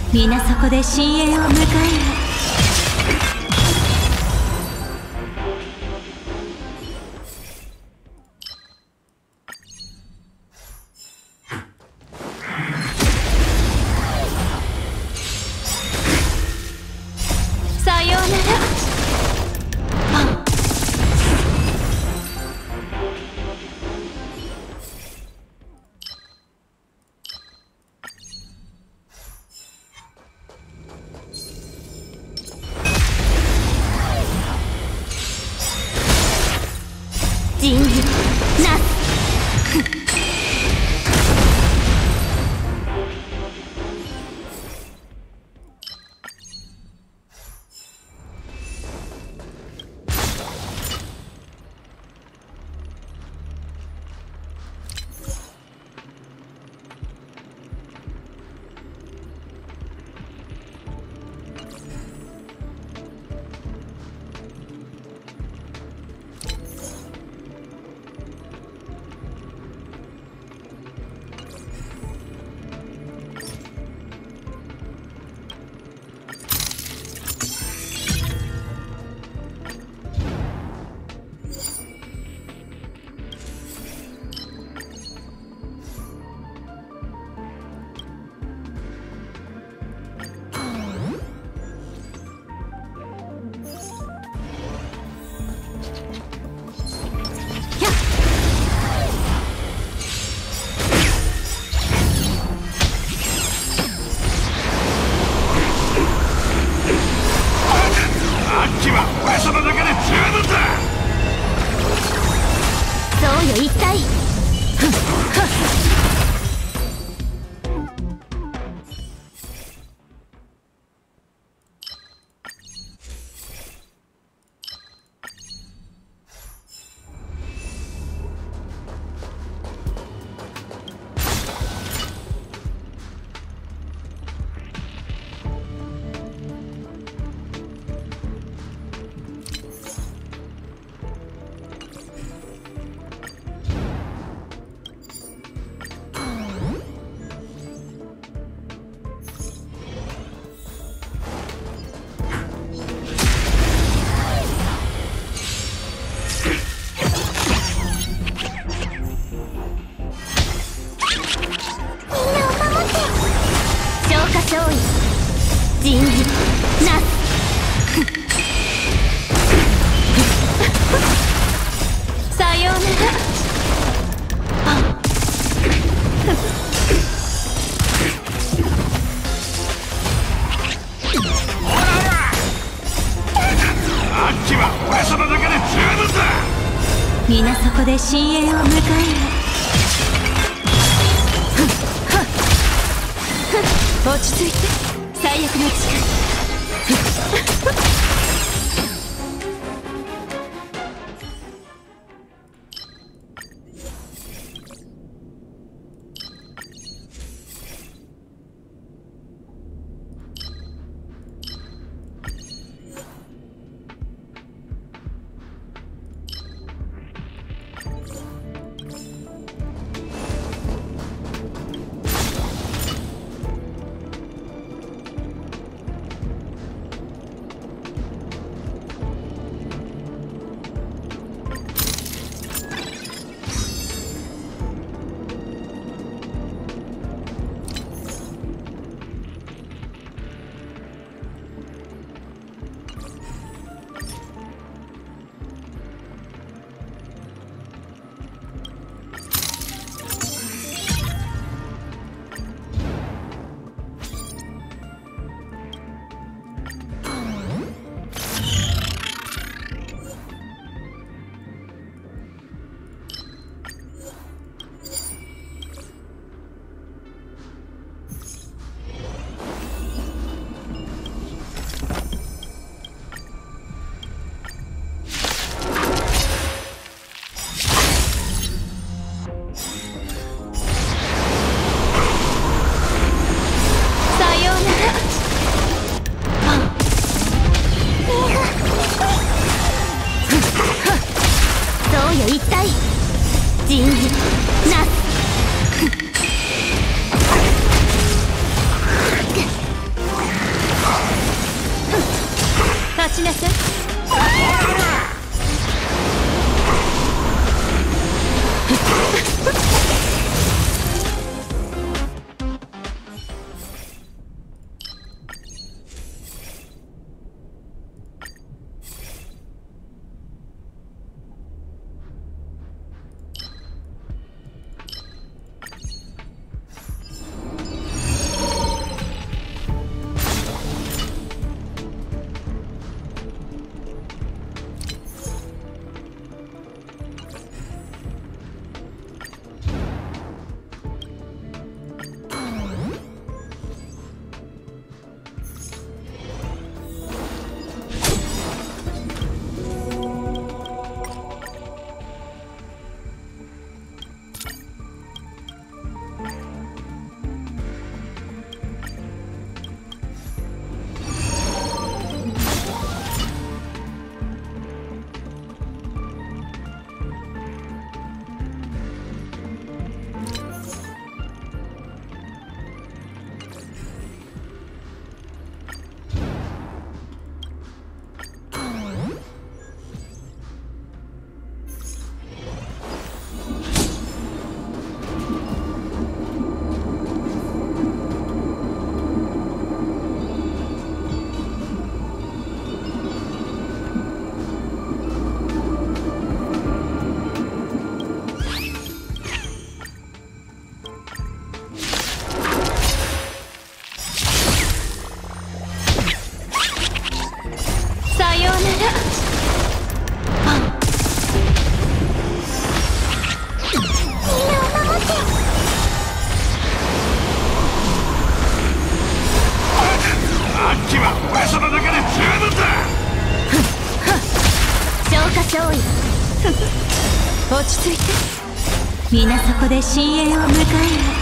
皆そこで深淵を迎えよ。さようなら。人事なす。そうよ一体。勝利人事なす。さようなら。 あっちは俺様だけで十分だ。 皆そこで深淵を迎えよ。落ち着いて。最悪の力。そうよ一体人事なす。 しなさい。落ち着いて。皆そこで深淵を迎える。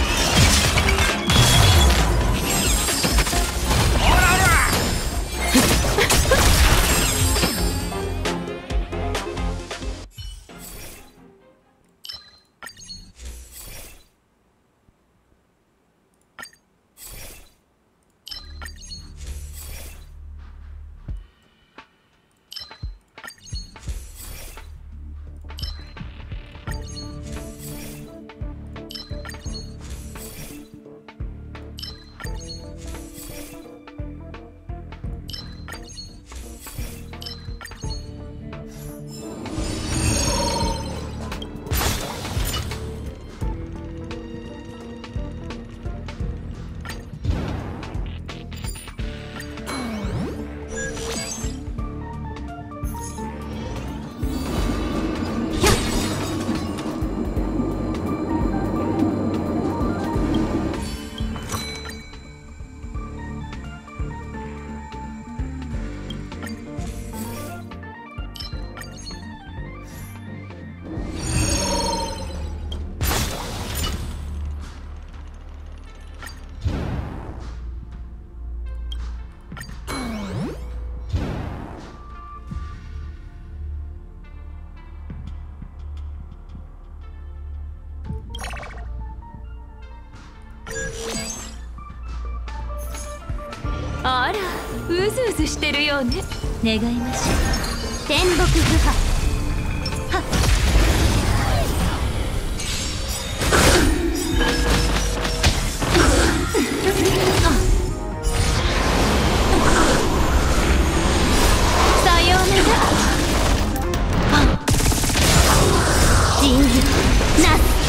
あら、うずうずしてるようね。願いましょう。天木不破。はっ。さようなら。仁義なす。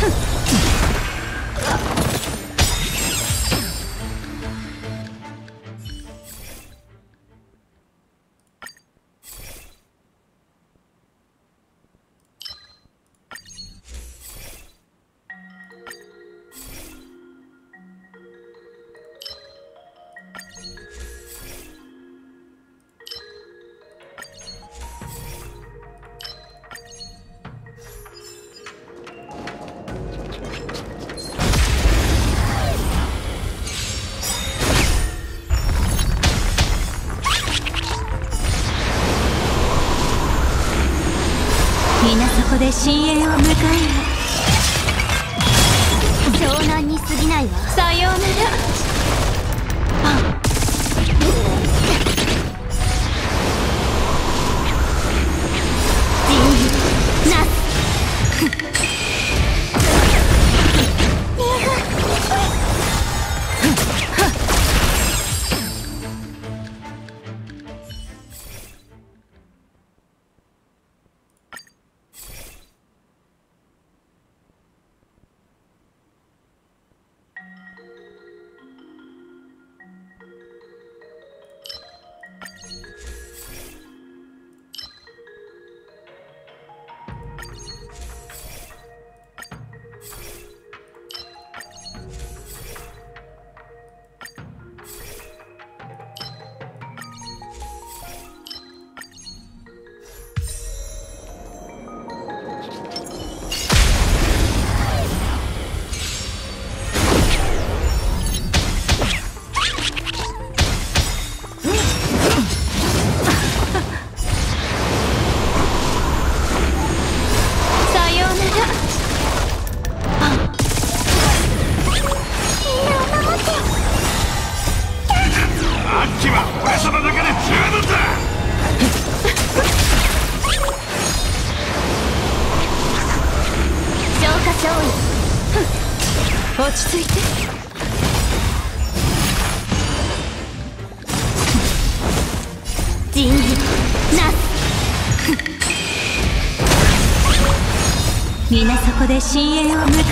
皆そこで深淵を迎える。湘南に過ぎないわ。さようなら。なす落ち着いて。仁義なす皆そこで深淵を迎える。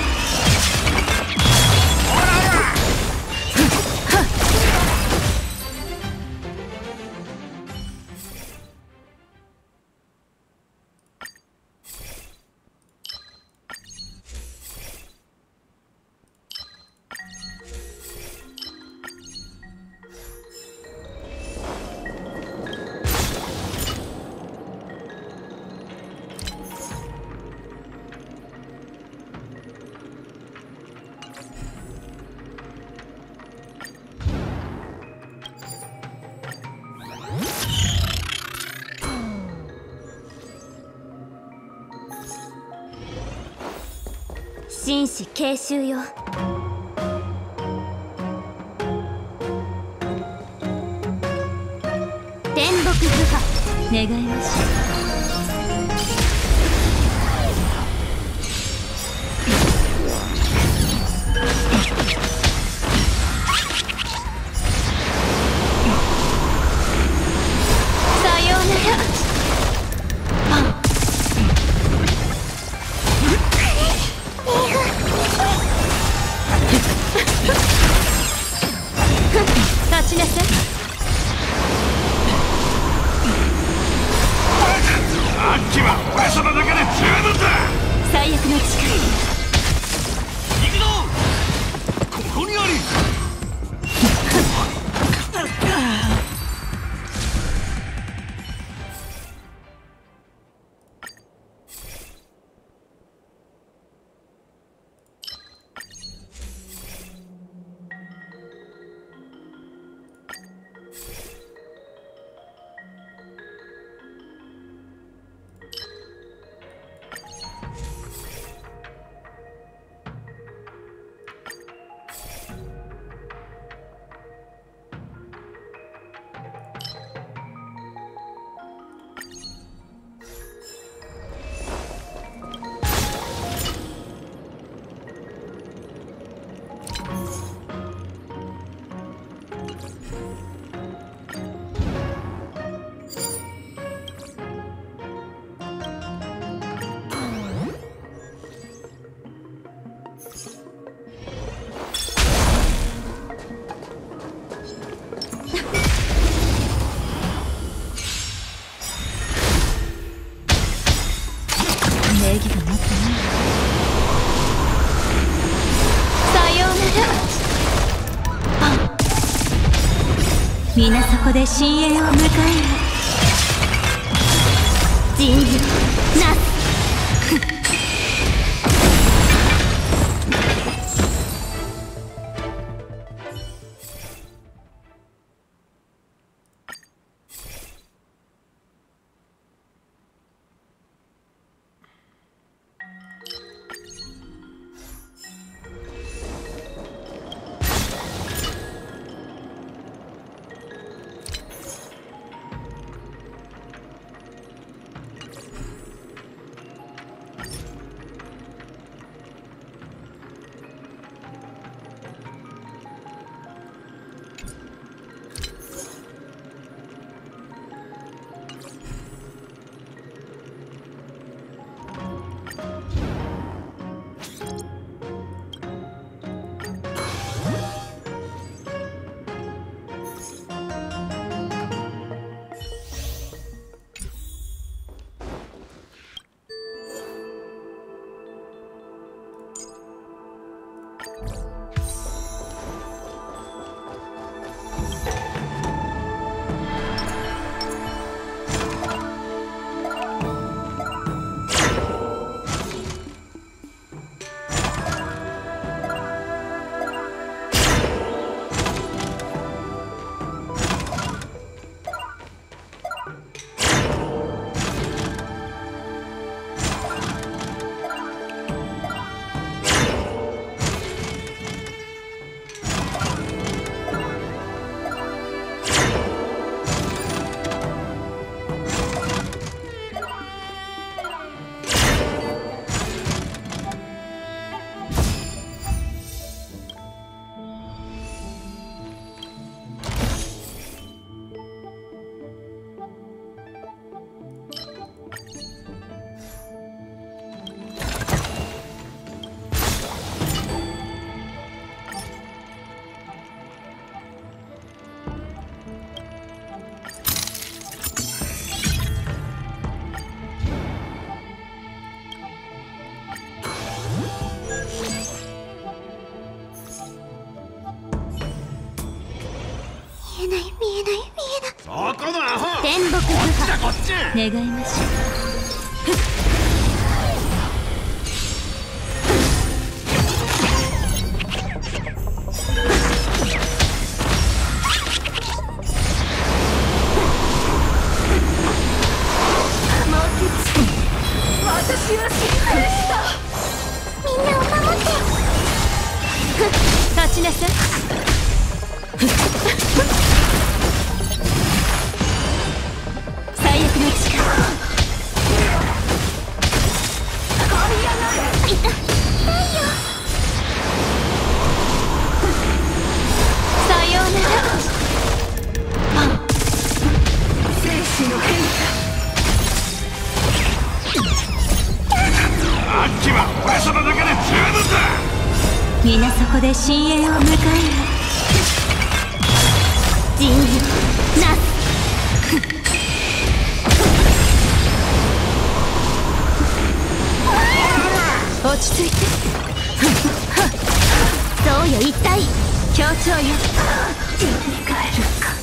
紳士継襲よ。天木不破願いましょう。立ちなさい。 皆そこで深淵を迎えよ。人事なす。天木不破願いましょう。私は失敗した。みんなを守って。立ちなさい。最悪の力。いた。ないよ。さようなら。生死の変化。 あっちは俺様だけで十分だ。 皆そこで深淵を迎えよ。人事なす。落ち着いて。そうよ、一体協調よ。手に帰るか。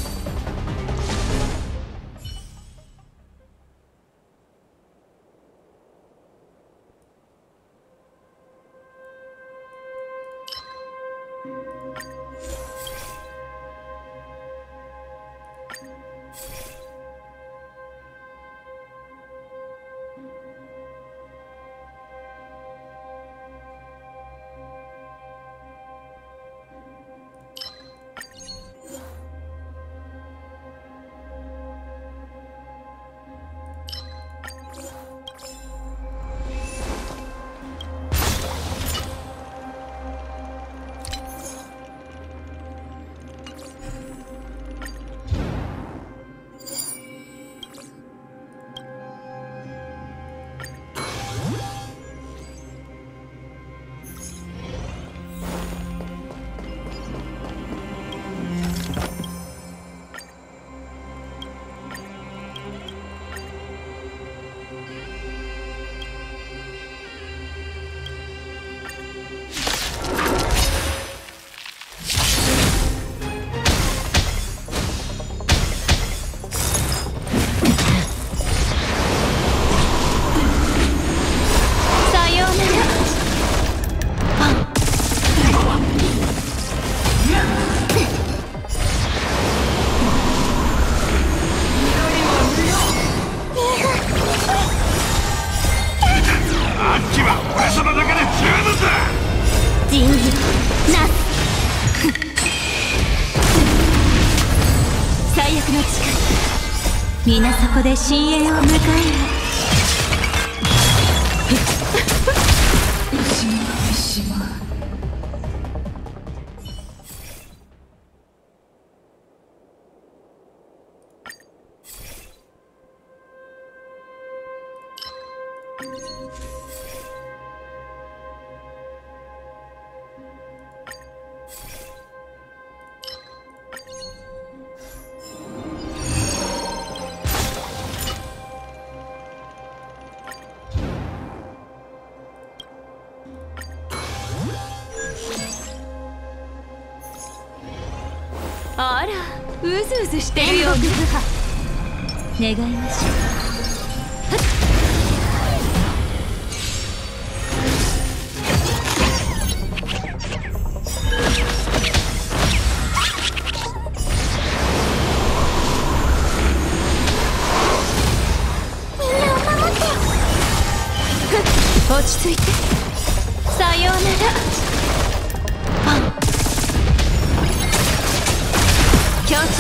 仁義なす最悪の力皆そこで深淵を迎えよ。あら、うずうずしてるようね。願いましょう。みんなを守って落ち着いて。さようなら。協調よ。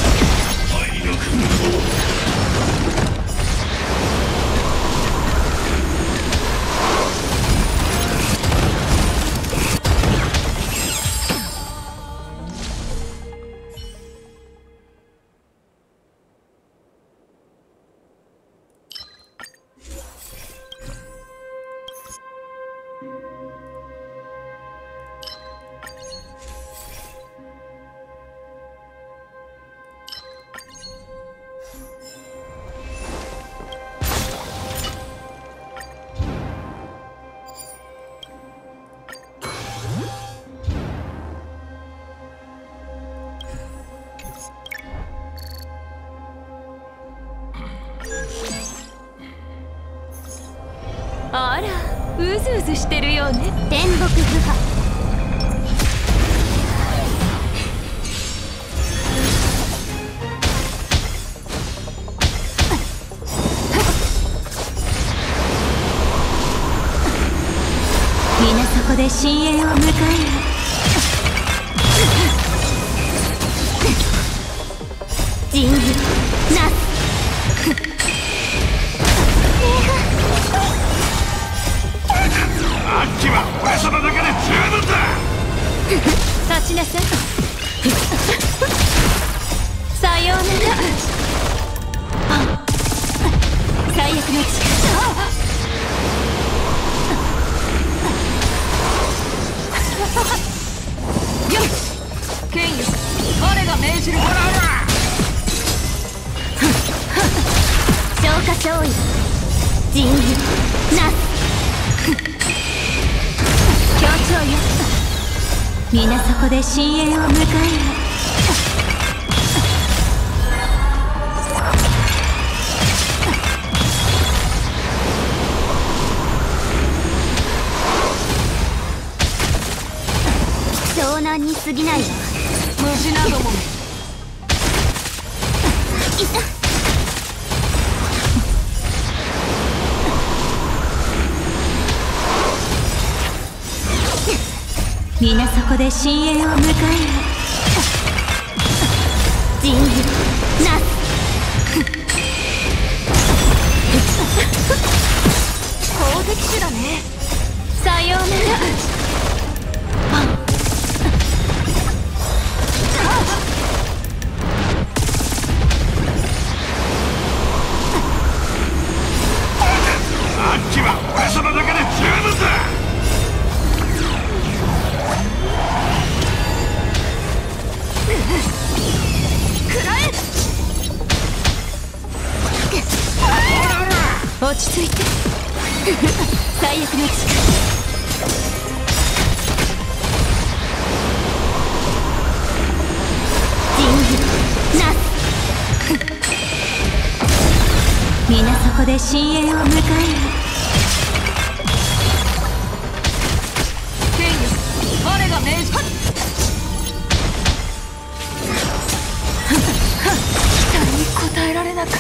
あら、うずうずしてるようね。天木不破。皆そこで深淵を迎えよ。仁義なすあっちは俺様だけで十分だ。 立ちなさい。さようなら。最悪の力よし剣よ、我が命じる。ほらほら消化勝利仁義なす協調よ。皆そこで深淵を迎えよ。湘南に過ぎないわ。虫などもいた。皆そこで深淵を迎えよ。仁義なす好敵手だね。さようなら。 あっちは俺様だけで十分だ。 落ち着いて。最悪の力仁義なす皆そこで深淵を迎えよ。剣よ、我が命じ。期待に応えられなかった。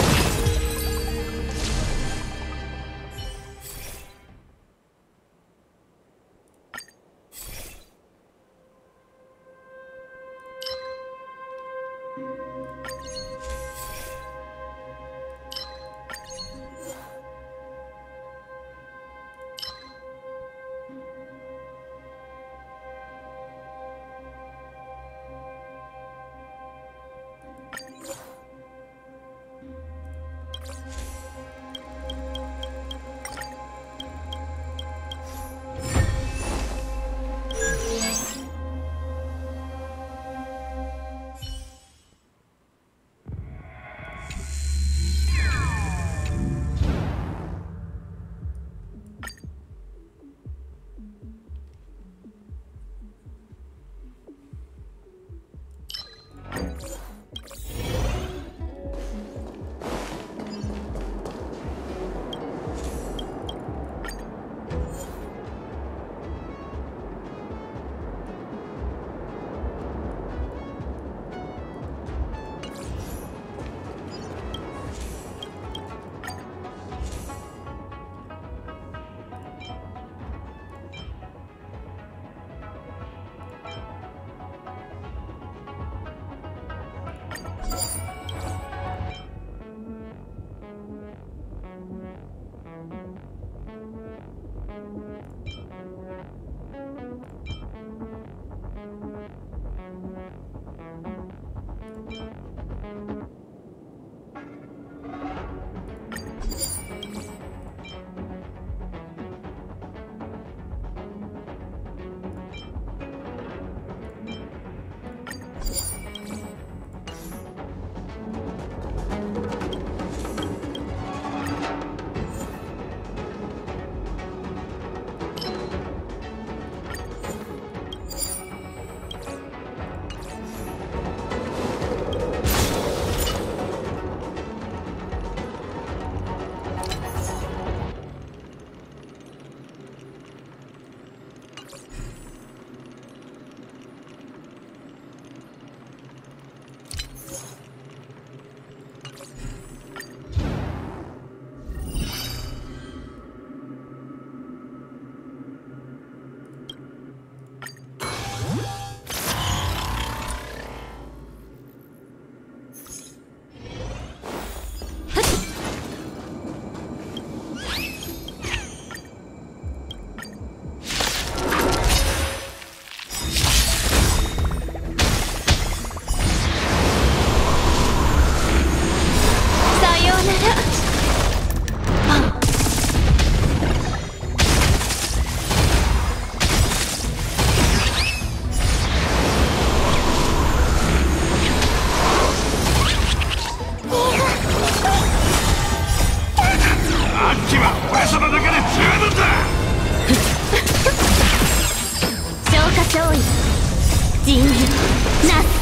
勝利人事なす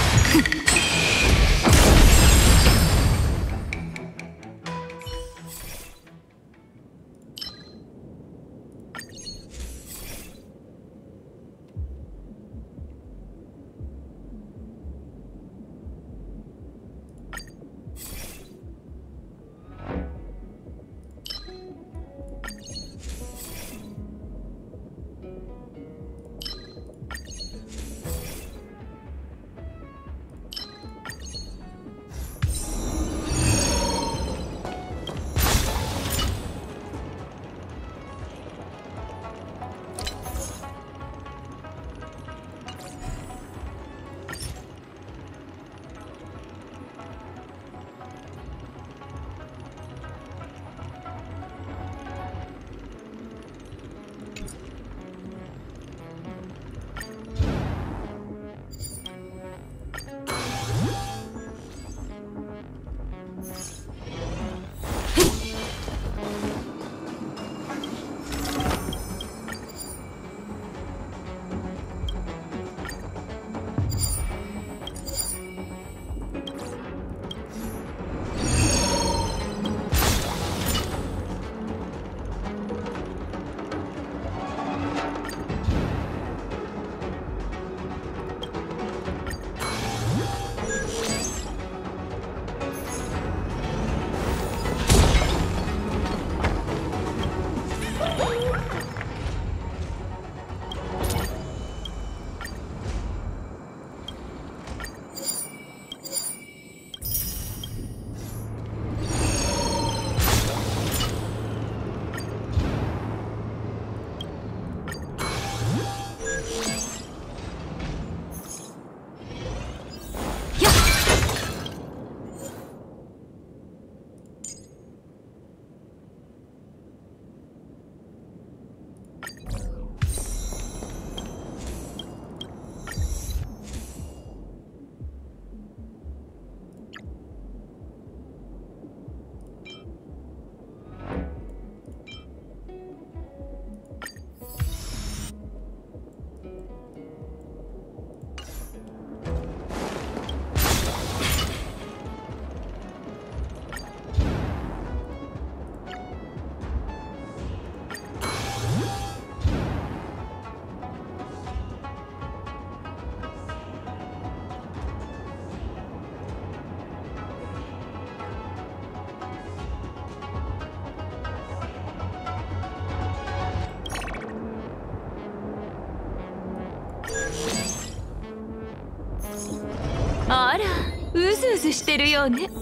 あら、うずうずしてるようね。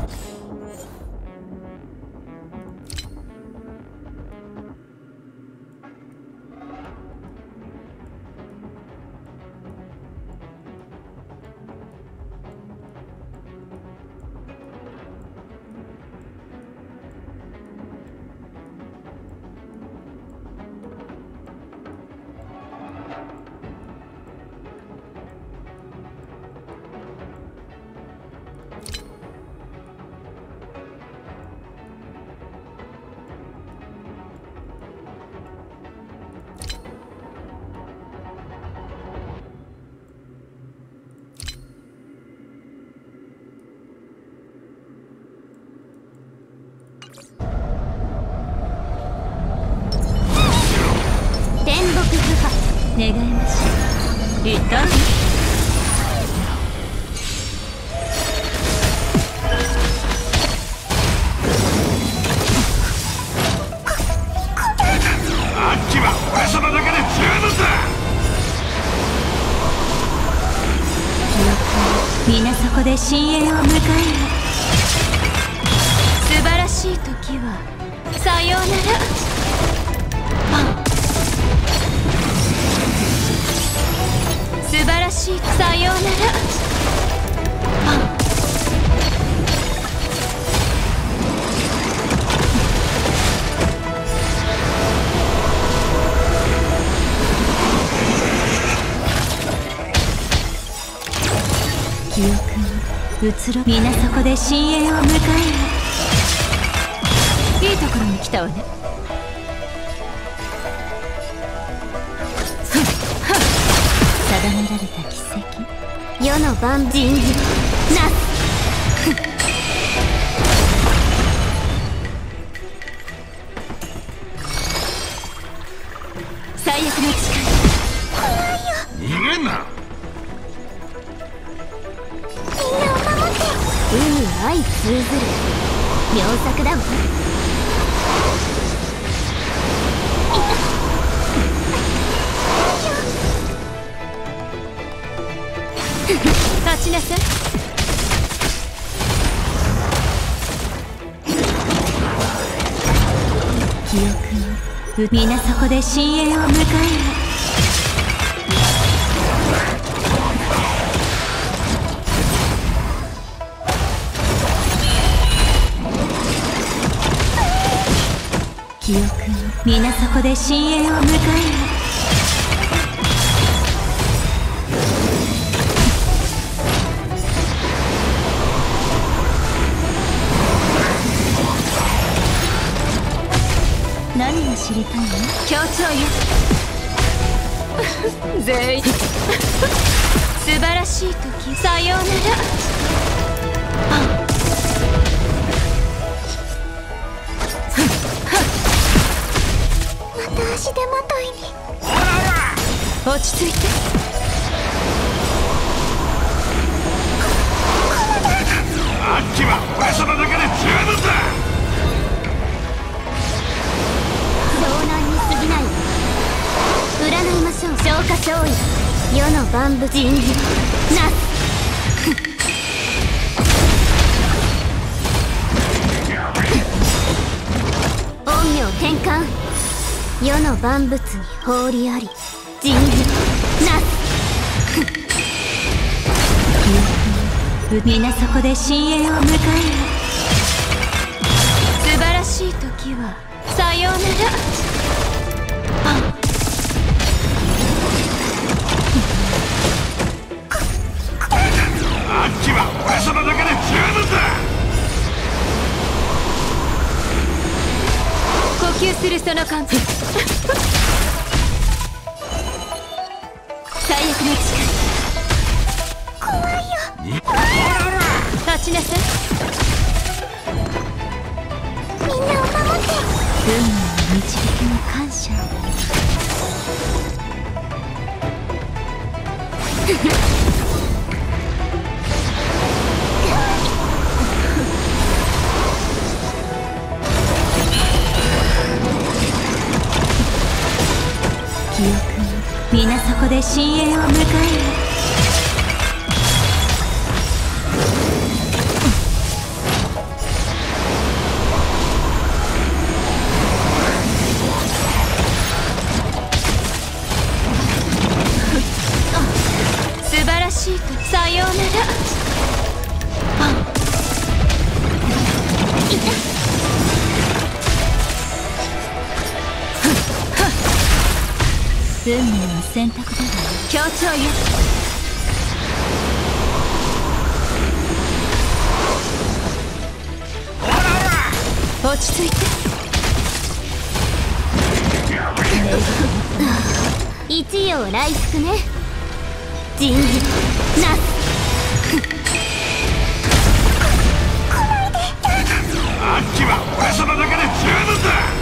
願いましょう。言ったあっちは俺様だけで十分だ。 皆そこで深淵を迎える。素晴らしい時はさようなら。素晴らしいさようなら。記憶に移ろ皆そこで深淵を迎える。いいところに来たわね。 められた奇跡、世の万人義なす。最悪の力、 逃げんな。 みんなを守って。海相通ずる妙作だわ。立ちなさい。記憶を皆そこで深淵を迎えよ。記憶を皆そこで深淵を迎えよ。何が知りたいの？協調よ。全員素晴らしい時、さようなら。また足手まといに。落ち着いて。 あっちは俺様だけで十分だ。 遭難に過ぎない。占いましょう。消化勝利、世の万物人義なす。陰陽転換、世の万物に放りあり人義なす。皆そこで深淵を迎えよ。素晴らしい時はさようなら。 あっちは俺様だけで十分だ。 呼吸するその感覚最悪の力、怖いよ。立ちなさい。みんなを守って。運命の導きに感謝。記憶に皆そこで深淵を迎えよ。素晴らしいとさようなら。運命の選択だわ。協調よ。落ち着いて。一葉来福ね。人事なす。 あっちは俺様だけで十分だ。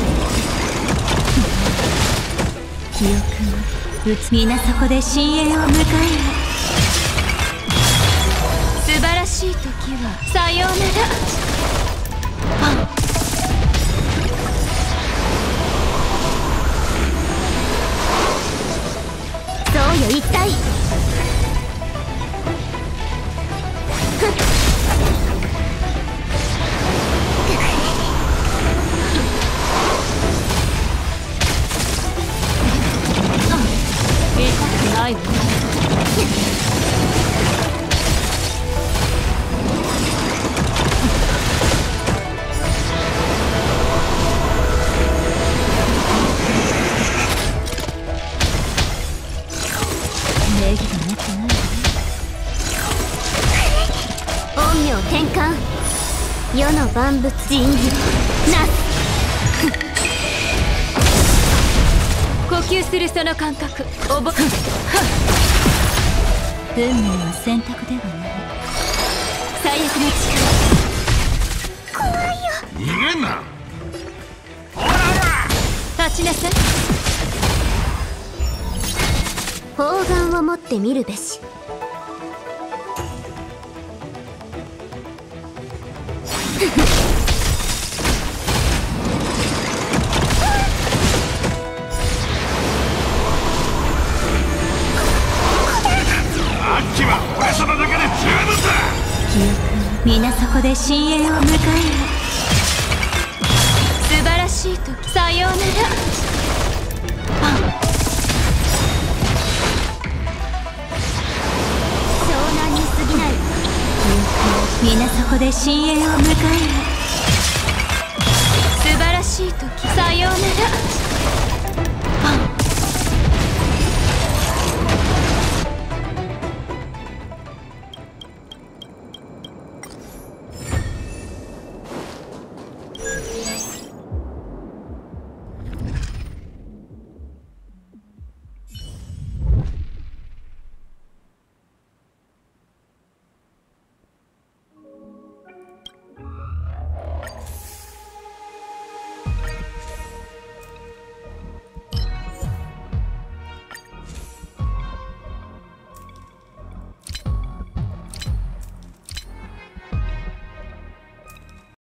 記憶を皆そこで深淵を迎えよ。素晴らしい時はさようなら。そうよ一体。痛くないわ。礼儀がなくないわ。陰陽転換、世の万物人義なす。呼吸するその感覚覚運命は選択ではない。最悪の力。怖いよ。 逃げんな。ほらほら、 立ちなさい。砲丸を持ってみるべし。 あっちは俺様だけで十分だ。 記憶は皆そこで深淵を迎えよ。素晴らしい時、さようなら。湘南に過ぎない。記憶は皆そこで深淵を迎えよ。素晴らしい時、さようなら。